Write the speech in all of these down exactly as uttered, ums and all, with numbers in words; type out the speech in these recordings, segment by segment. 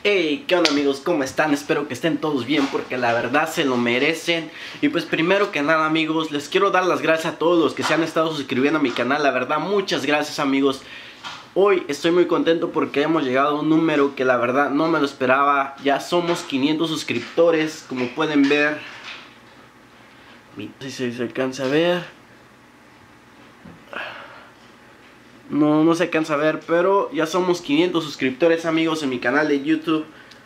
Hey, ¿qué onda amigos? ¿Cómo están? Espero que estén todos bien porque la verdad se lo merecen. Y pues primero que nada amigos, les quiero dar las gracias a todos los que se han estado suscribiendo a mi canal. La verdad, muchas gracias amigos. Hoy estoy muy contento porque hemos llegado a un número que la verdad no me lo esperaba. Ya somos quinientos suscriptores, como pueden ver. No sé si se alcanza a ver. No, no se alcanza a ver, pero ya somos quinientos suscriptores amigos en mi canal de YouTube.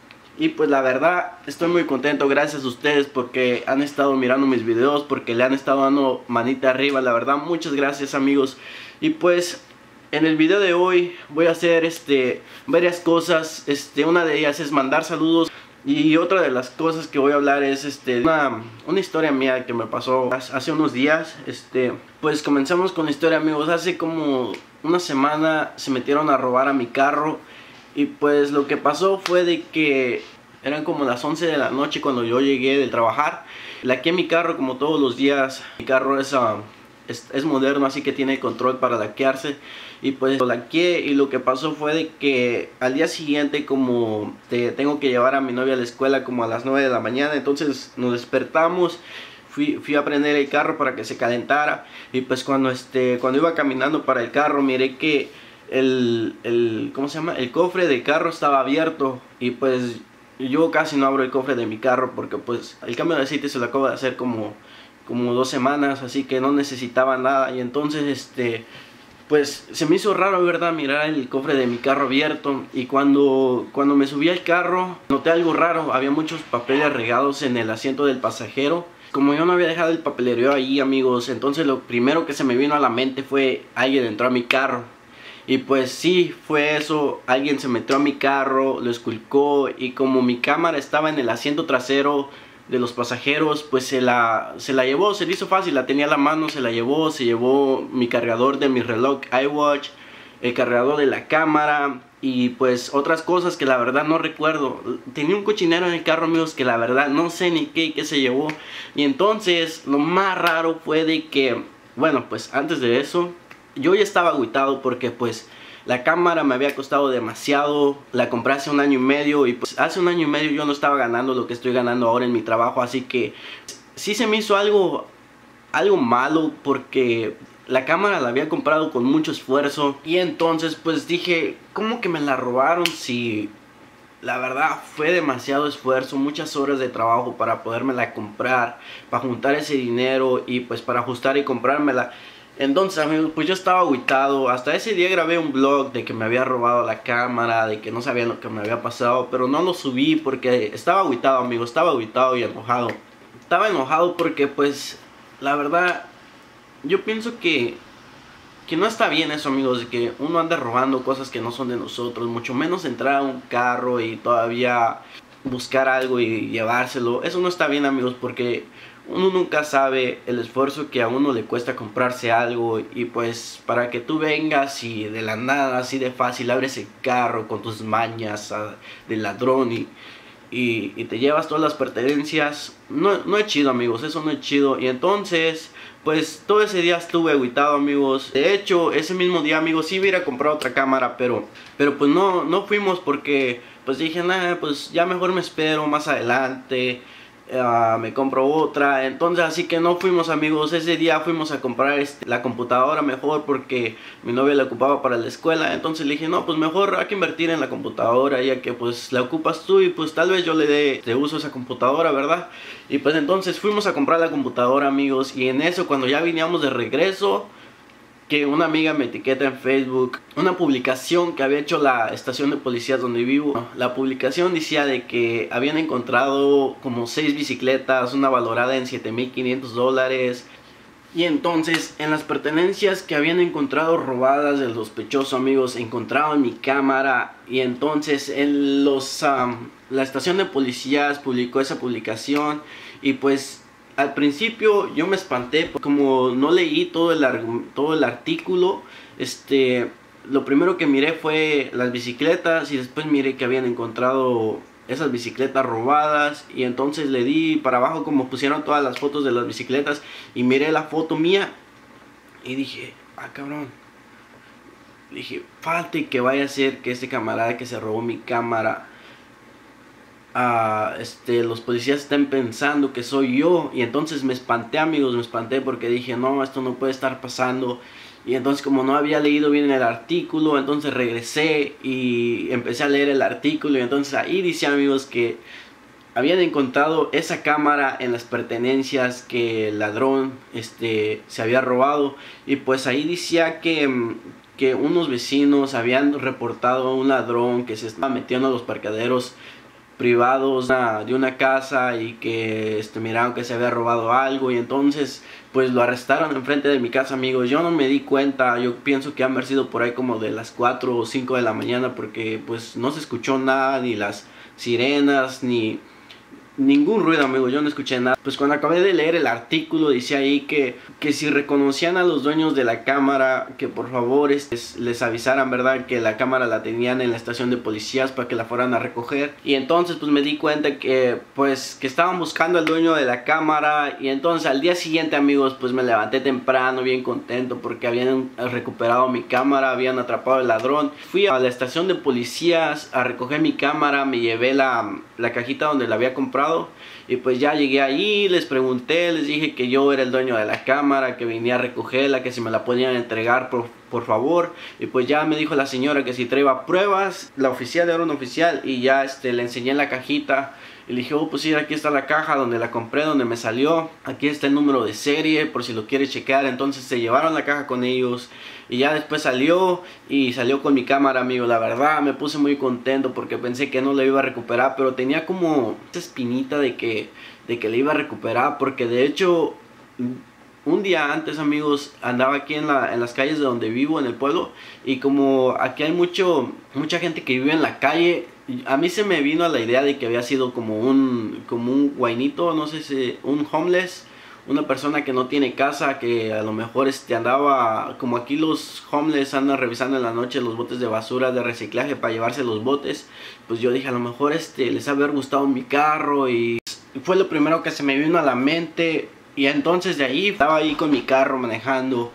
Y pues la verdad estoy muy contento, gracias a ustedes porque han estado mirando mis videos, porque le han estado dando manita arriba. La verdad, muchas gracias amigos. Y pues en el video de hoy voy a hacer este varias cosas. Este, una de ellas es mandar saludos. Y otra de las cosas que voy a hablar es este una, una historia mía que me pasó hace unos días. Este, pues comenzamos con la historia amigos. Hace como una semana se metieron a robar a mi carro. Y pues lo que pasó fue de que eran como las once de la noche cuando yo llegué de trabajar. Laqué mi carro como todos los días. Mi carro es, uh, es, es moderno, así que tiene control para laquearse. Y pues lo laqueé y lo que pasó fue de que al día siguiente, como te, tengo que llevar a mi novia a la escuela como a las nueve de la mañana. Entonces nos despertamos. Fui, fui a prender el carro para que se calentara. Y pues cuando, este, cuando iba caminando para el carro miré que El, el, ¿cómo se llama? El cofre del carro estaba abierto. Y pues yo casi no abro el cofre de mi carro porque pues el cambio de aceite se lo acabo de hacer como, como dos semanas, así que no necesitaba nada. Y entonces este pues se me hizo raro, ¿verdad? Mirar el cofre de mi carro abierto. Y cuando, cuando me subí al carro noté algo raro. Había muchos papeles regados en el asiento del pasajero. Como yo no había dejado el papelerío ahí amigos, entonces lo primero que se me vino a la mente fue: alguien entró a mi carro. Y pues sí, fue eso, alguien se metió a mi carro, lo esculcó. Y como mi cámara estaba en el asiento trasero de los pasajeros, pues se la, se la llevó, se le hizo fácil, la tenía a la mano, se la llevó. Se llevó mi cargador de mi reloj iWatch, el cargador de la cámara y pues otras cosas que la verdad no recuerdo. Tenía un cochinero en el carro amigos que la verdad no sé ni qué, qué se llevó. Y entonces lo más raro fue de que, bueno, pues antes de eso yo ya estaba agüitado porque pues la cámara me había costado demasiado. La compré hace un año y medio y pues hace un año y medio yo no estaba ganando lo que estoy ganando ahora en mi trabajo. Así que sí se me hizo algo, algo malo porque la cámara la había comprado con mucho esfuerzo. Y entonces pues dije, ¿cómo que me la robaron? Si la verdad fue demasiado esfuerzo, muchas horas de trabajo para podérmela comprar, para juntar ese dinero y pues para ajustar y comprármela. Entonces amigos, pues yo estaba agüitado. Hasta ese día grabé un vlog de que me había robado la cámara, de que no sabía lo que me había pasado, pero no lo subí porque estaba agüitado amigos, estaba agüitado y enojado. Estaba enojado porque pues la verdad yo pienso que que no está bien eso amigos, de que uno anda robando cosas que no son de nosotros, mucho menos entrar a un carro y todavía buscar algo y llevárselo. Eso no está bien amigos, porque uno nunca sabe el esfuerzo que a uno le cuesta comprarse algo. Y pues para que tú vengas y de la nada, así de fácil, abres el carro con tus mañas uh, de ladrón y, y, y te llevas todas las pertenencias, no, no es chido amigos, eso no es chido. Y entonces pues todo ese día estuve agüitado amigos. De hecho ese mismo día amigos sí iba a ir a comprar otra cámara, pero, pero pues no, no fuimos porque pues dije, nada, pues ya mejor me espero más adelante, uh, me compro otra. Entonces así que no fuimos amigos. Ese día fuimos a comprar este, la computadora mejor porque mi novia la ocupaba para la escuela. Entonces le dije, no, pues mejor hay que invertir en la computadora, ya que pues la ocupas tú y pues tal vez yo le dé de uso a esa computadora, ¿verdad? Y pues entonces fuimos a comprar la computadora amigos. Y en eso, cuando ya veníamos de regreso, que una amiga me etiqueta en Facebook una publicación que había hecho la estación de policías donde vivo. La publicación decía de que habían encontrado como seis bicicletas, una valorada en siete mil quinientos dólares. Y entonces en las pertenencias que habían encontrado robadas del sospechoso amigos, encontraron mi cámara. Y entonces en los, um, la estación de policías publicó esa publicación. Y pues al principio yo me espanté, como no leí todo el, todo el artículo. Este, lo primero que miré fue las bicicletas y después miré que habían encontrado esas bicicletas robadas. Y entonces le di para abajo como pusieron todas las fotos de las bicicletas y miré la foto mía y dije, ah cabrón. Dije, falte que vaya a ser que este camarada que se robó mi cámara uh, este, los policías estén pensando que soy yo. Y entonces me espanté, amigos, me espanté porque dije, no, esto no puede estar pasando. Y entonces, como no había leído bien el artículo, entonces regresé y empecé a leer el artículo. Y entonces ahí dice, amigos, que habían encontrado esa cámara en las pertenencias que el ladrón este, se había robado. Y pues ahí decía que, que unos vecinos habían reportado a un ladrón que se estaba metiendo a los parqueaderos privados de una casa y que este, miraron que se había robado algo. Y entonces pues lo arrestaron enfrente de mi casa, amigos. Yo no me di cuenta, yo pienso que han haber sido por ahí como de las cuatro o cinco de la mañana, porque pues no se escuchó nada, ni las sirenas, ni ningún ruido, amigo, yo no escuché nada. Pues cuando acabé de leer el artículo dice ahí que, que si reconocían a los dueños de la cámara, que por favor es, les avisaran, ¿verdad? Que la cámara la tenían en la estación de policías para que la fueran a recoger. Y entonces pues me di cuenta que pues que estaban buscando al dueño de la cámara. Y entonces al día siguiente, amigos, pues me levanté temprano bien contento porque habían recuperado mi cámara, habían atrapado al ladrón. Fui a la estación de policías a recoger mi cámara, me llevé la, la cajita donde la había comprado. Y pues ya llegué ahí, les pregunté, les dije que yo era el dueño de la cámara, que venía a recogerla, que si me la podían entregar por, por favor. Y pues ya me dijo la señora que si traía pruebas. La oficial era un oficial y ya este, le enseñé la cajita. Y le dije, oh, pues sí, aquí está la caja donde la compré, donde me salió. Aquí está el número de serie, por si lo quiere checar. Entonces se llevaron la caja con ellos. Y ya después salió, y salió con mi cámara, amigo. La verdad, me puse muy contento porque pensé que no la iba a recuperar. Pero tenía como esa espinita de que, de que la iba a recuperar. Porque de hecho, un día antes, amigos, andaba aquí en, la, en las calles de donde vivo, en el pueblo. Y como aquí hay mucho, mucha gente que vive en la calle, a mí se me vino a la idea de que había sido como un, como un guainito, no sé si, un homeless, una persona que no tiene casa, que a lo mejor este andaba, como aquí los homeless andan revisando en la noche los botes de basura de reciclaje para llevarse los botes. Pues yo dije, a lo mejor este les ha haber gustado mi carro, y fue lo primero que se me vino a la mente. Y entonces de ahí estaba ahí con mi carro manejando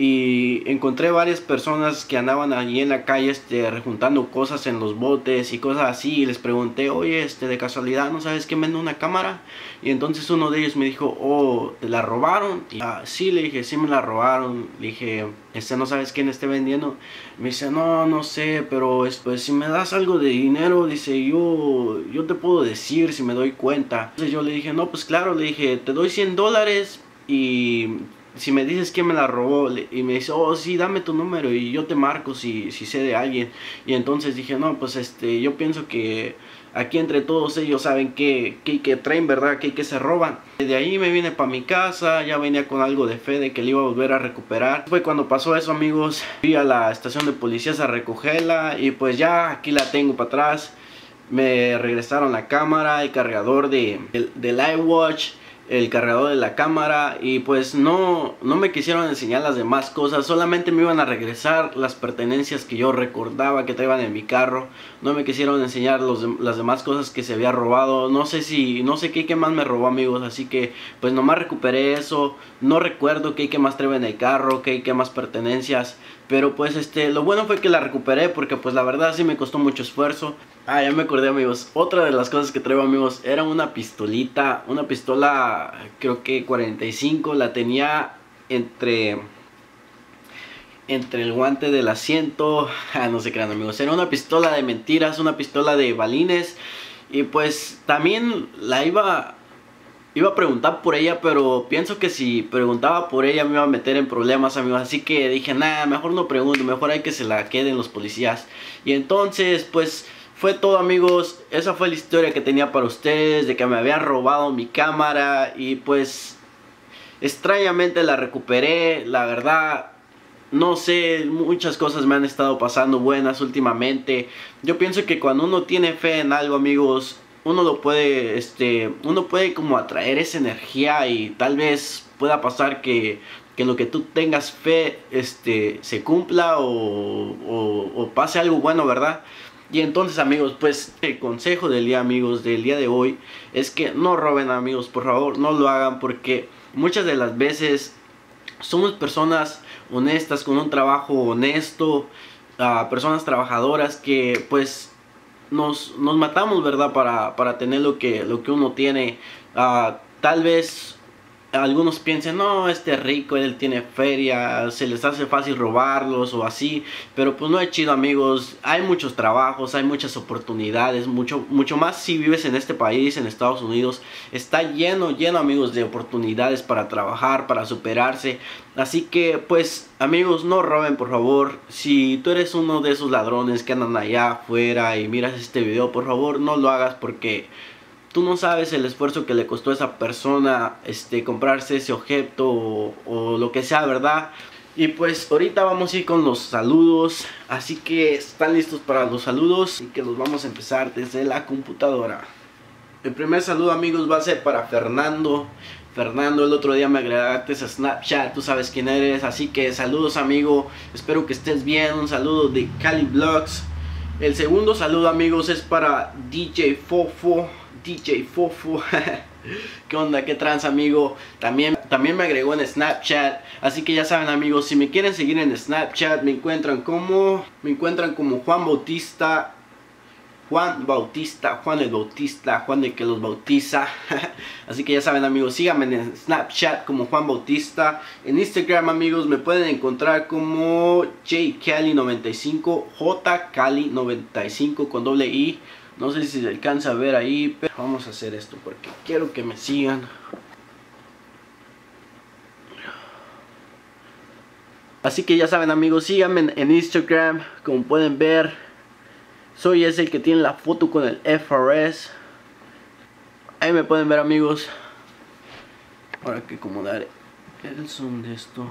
y encontré varias personas que andaban allí en la calle este, rejuntando cosas en los botes y cosas así. Y les pregunté, oye, este, de casualidad, ¿no sabes quién vende una cámara? Y entonces uno de ellos me dijo, oh, ¿te la robaron? Y ah, sí, le dije, sí me la robaron. Le dije, este, ¿no sabes quién esté vendiendo? Me dice, no, no sé, pero pues si me das algo de dinero, dice, yo, yo te puedo decir si me doy cuenta. Entonces yo le dije, no, pues claro, le dije, te doy cien dólares y si me dices quién me la robó. Y me dice, oh sí, dame tu número y yo te marco si, si sé de alguien. Y entonces dije, no, pues este, yo pienso que aquí entre todos ellos saben que, que, que traen, ¿verdad? Que, que se roban. De ahí me vine para mi casa, ya venía con algo de fe de que le iba a volver a recuperar. Fue cuando pasó eso, amigos, fui a la estación de policías a recogerla y pues ya aquí la tengo para atrás. Me regresaron la cámara, el cargador de, del, del iWatch, el cargador de la cámara, y pues no, no me quisieron enseñar las demás cosas. Solamente me iban a regresar las pertenencias que yo recordaba que traían en mi carro. No me quisieron enseñar los, las demás cosas que se había robado. No sé si, no sé qué, qué más me robó, amigos. Así que pues nomás recuperé eso. No recuerdo qué, qué más traía en el carro, qué, qué más pertenencias. Pero pues este, lo bueno fue que la recuperé porque pues la verdad sí me costó mucho esfuerzo. Ah, ya me acordé, amigos. Otra de las cosas que traigo, amigos, era una pistolita. Una pistola, creo que cuarenta y cinco. La tenía entre Entre el guante del asiento. Ah, no se crean, amigos. Era una pistola de mentiras, una pistola de balines. Y pues también la iba... Iba a preguntar por ella, pero pienso que si preguntaba por ella me iba a meter en problemas, amigos. Así que dije, nada, mejor no pregunto, mejor hay que se la queden los policías. Y entonces, pues, fue todo, amigos. Esa fue la historia que tenía para ustedes, de que me habían robado mi cámara. Y pues, extrañamente la recuperé, la verdad. No sé, muchas cosas me han estado pasando buenas últimamente. Yo pienso que cuando uno tiene fe en algo, amigos, uno lo puede, este, uno puede como atraer esa energía y tal vez pueda pasar que, que lo que tú tengas fe, este, se cumpla o, o, o pase algo bueno, ¿verdad? Y entonces, amigos, pues el consejo del día, amigos, del día de hoy es que no roben, amigos, por favor, no lo hagan, porque muchas de las veces somos personas honestas, con un trabajo honesto, uh, personas trabajadoras que pues nos, nos matamos, ¿verdad? Para, para tener lo que, lo que uno tiene. Uh, tal vez algunos piensen, no, este rico, él tiene feria, se les hace fácil robarlos o así, pero pues no es chido, amigos. Hay muchos trabajos, hay muchas oportunidades, mucho, mucho más si vives en este país, en Estados Unidos. Está lleno, lleno, amigos, de oportunidades para trabajar, para superarse. Así que, pues, amigos, no roben, por favor. Si tú eres uno de esos ladrones que andan allá afuera y miras este video, por favor, no lo hagas, porque tú no sabes el esfuerzo que le costó a esa persona este, comprarse ese objeto o, o lo que sea, ¿verdad? Y pues ahorita vamos a ir con los saludos. Así que están listos para los saludos y que los vamos a empezar desde la computadora. El primer saludo, amigos, va a ser para Fernando. Fernando, el otro día me agregaste a Snapchat, tú sabes quién eres. Así que saludos, amigo, espero que estés bien. Un saludo de Cali Vlogs. El segundo saludo, amigos, es para D J Fofo. D J Fofo. ¿Qué onda? ¿Qué trans, amigo? También, también me agregó en Snapchat. Así que ya saben, amigos, si me quieren seguir en Snapchat, me encuentran como Me encuentran como Juan Bautista. Juan Bautista, Juan el Bautista, Juan el que los bautiza. Así que ya saben, amigos, síganme en Snapchat como Juan Bautista. En Instagram, amigos, me pueden encontrar como J Cali noventa y cinco, J Cali noventa y cinco con doble I. No sé si se alcanza a ver ahí, pero vamos a hacer esto porque quiero que me sigan. Así que ya saben, amigos, síganme en Instagram. Como pueden ver, soy ese que tiene la foto con el F R S. Ahí me pueden ver, amigos. Ahora que acomodar el zoom de esto.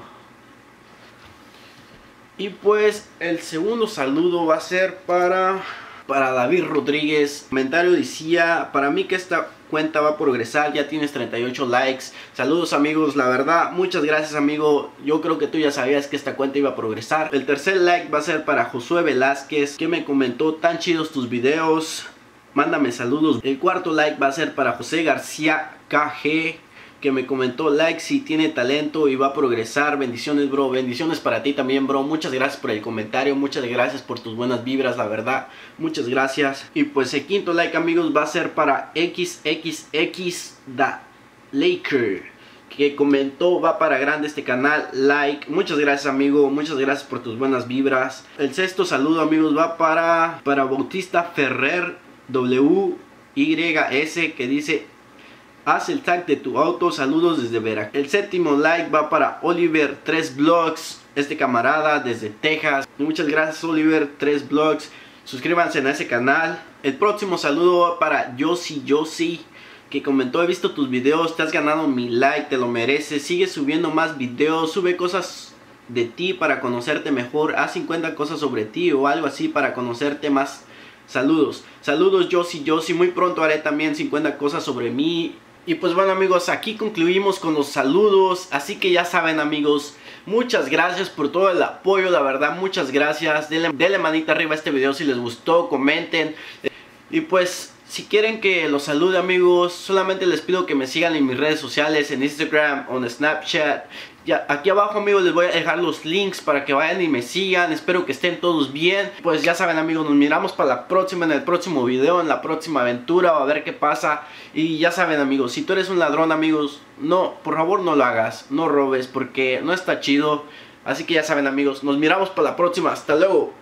Y pues el segundo saludo va a ser para... Para David Rodríguez. Comentario decía: para mí que esta cuenta va a progresar, ya tienes treinta y ocho likes. Saludos, amigos, la verdad, muchas gracias, amigo. Yo creo que tú ya sabías que esta cuenta iba a progresar. El tercer like va a ser para Josué Velázquez, que me comentó: tan chidos tus videos, mándame saludos. El cuarto like va a ser para José García K G, que me comentó: like, si tiene talento y va a progresar. Bendiciones, bro. Bendiciones para ti también, bro. Muchas gracias por el comentario. Muchas gracias por tus buenas vibras, la verdad. Muchas gracias. Y pues el quinto like, amigos, va a ser para X X X Da Laker, que comentó: va para grande este canal, like. Muchas gracias, amigo. Muchas gracias por tus buenas vibras. El sexto saludo, amigos, va para, para Bautista Ferrer W Y S, que dice: haz el tag de tu auto, saludos desde Veracruz. El séptimo like va para Oliver tres Blogs, este camarada desde Texas. Muchas gracias, Oliver tres Blogs. Suscríbanse a ese canal. El próximo saludo va para Yossi Yossi, que comentó: he visto tus videos, te has ganado mi like, te lo mereces. Sigue subiendo más videos, sube cosas de ti para conocerte mejor. Haz cincuenta cosas sobre ti o algo así para conocerte más. Saludos, saludos Yossi Yossi. Muy pronto haré también cincuenta cosas sobre mí. Y pues bueno, amigos, aquí concluimos con los saludos. Así que ya saben, amigos, muchas gracias por todo el apoyo, la verdad, muchas gracias. Denle, denle manita arriba a este video si les gustó, comenten. Y pues, si quieren que los salude, amigos, solamente les pido que me sigan en mis redes sociales, en Instagram o en Snapchat. Ya, aquí abajo, amigos, les voy a dejar los links para que vayan y me sigan. Espero que estén todos bien. Pues ya saben, amigos, nos miramos para la próxima, en el próximo video, en la próxima aventura, a ver qué pasa. Y ya saben, amigos, si tú eres un ladrón, amigos, no, por favor no lo hagas, no robes, porque no está chido. Así que ya saben, amigos, nos miramos para la próxima. Hasta luego.